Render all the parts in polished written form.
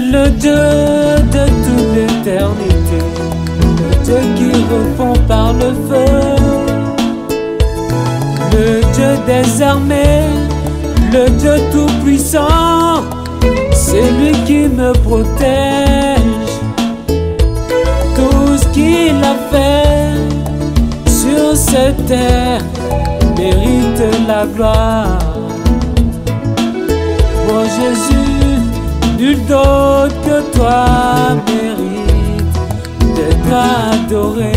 le Dieu de toute l'éternité, le Dieu qui répond par le feu, le Dieu des armées, le Dieu tout-puissant, c'est lui qui me protège. Tout ce qu'il a fait sur cette terre mérite la gloire. Oh Jésus, nul d'autre que toi mérite d'être adoré.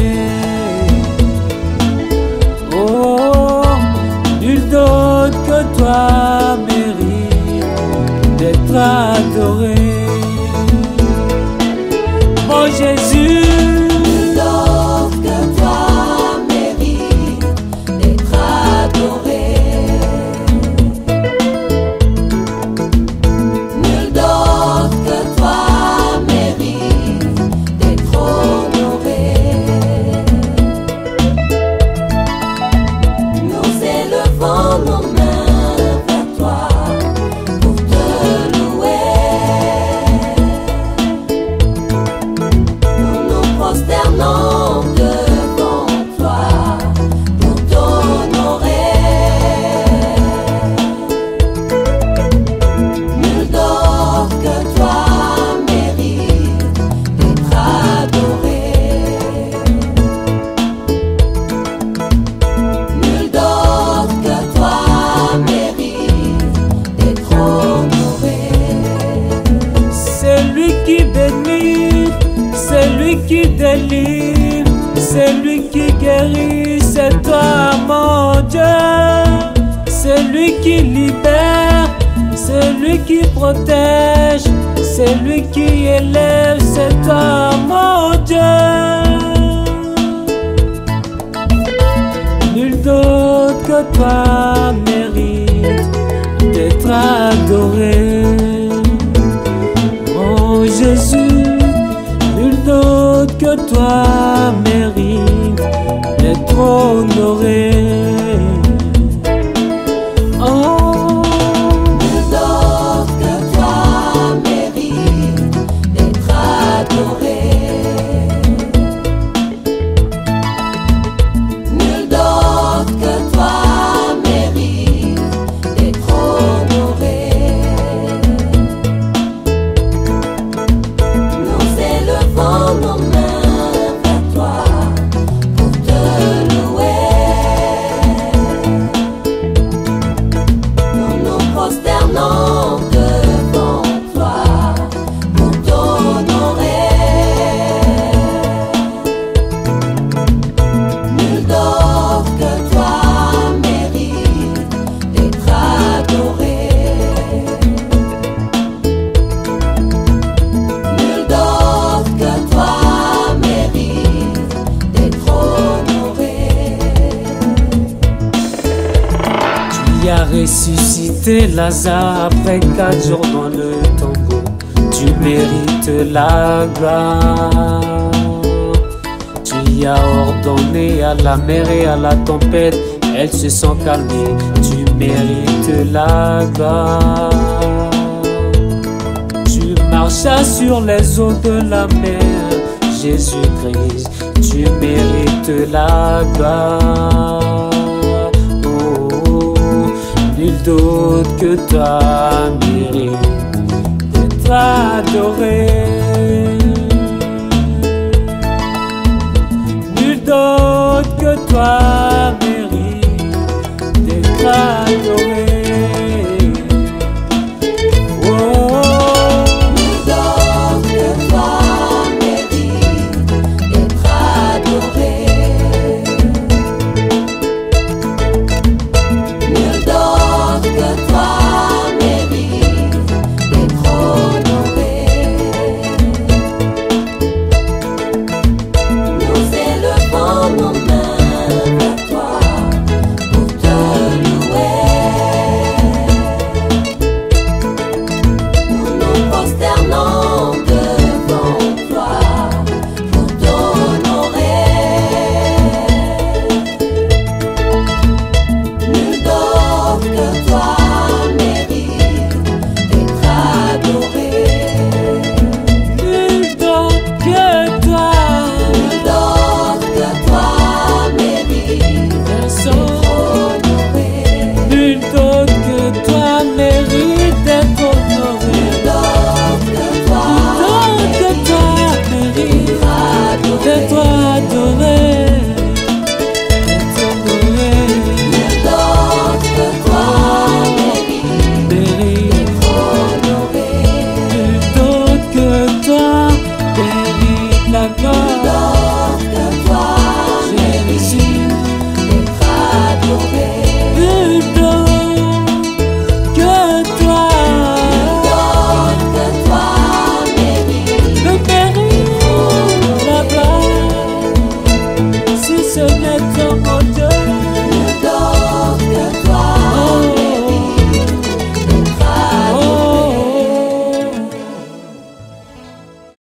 Oh, nul d'autre que toi mérite d'être adoré. Oh Jésus, nul d'autre que toi mérite d'être adoré. Nul d'autre que toi mérite d'être honoré. Nous élevons nos mains vers toi pour te louer. Nous nous prosternons devant toi pour t'honorer. Nul d'autre que toi mérite d'être adoré. Nul d'autre que toi mérite d'être honoré. c'est lui qui bénit, c'est lui qui délivre, c'est lui qui guérit, c'est toi mon Dieu. C'est lui qui libère, c'est lui qui protège, c'est lui qui élève, c'est toi mon Dieu. Nul d'autre que toi mérite d'être adoré. Oh Jésus, nul d'autre que toi mérite d'être honoré. Oh, Nul d'autre que toi mérite d'être adoré. Nul d'autre que toi mérite d'être honoré. Nous élevons nos mains vers toi pour te louer. Nous nous prosternons devant toi pour t'honorer. Nul d'autre que toi mérite d'être adoré. Nul d'autre que toi mérite d'être honoré. tu as ressuscité Lazare après 4 jours dans le tombeau. Tu mérites la gloire. Tu as ordonné à la mer et à la tempête, elles se sont calmées. Tu mérites la gloire. Tu marchas sur les eaux de la mer, Jésus-Christ, tu mérites la gloire. Oh, nul d'autre que toi mérite d'être adoré.